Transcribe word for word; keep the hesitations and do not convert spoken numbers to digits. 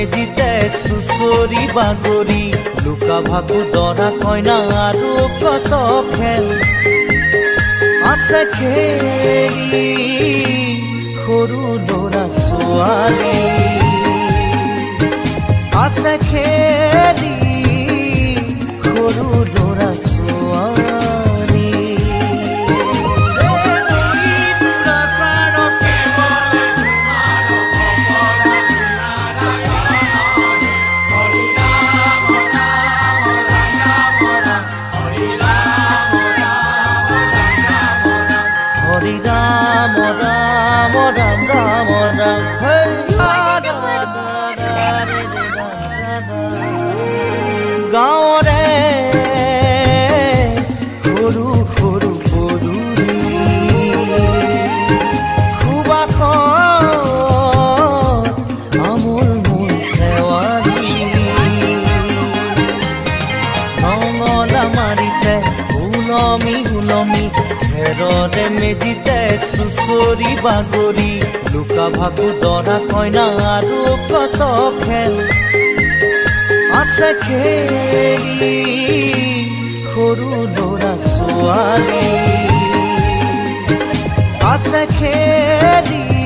মেজিতে চুচৰি বাগৰি লুকা ভাকু দৰা কইনা আৰু কত খেল আছে খেলি সৰু ল'ৰা ছোৱালী আছে খেলি সৰু ল'ৰা ছোৱালী Hare Ram, Ram, Ram, Ram, Ram, Hey, da da da da da da. Gaore, khoru khoru khoru khuba kho amul mul khewali nongola marite ulomi ulomi ঘেৰৰে মেজিতে চুচৰি বাগৰি লুকা ভাকু দৰা কইনা আৰু কত খেল আছে খেলি সৰু ল'ৰা ছোৱালী আছে খেলি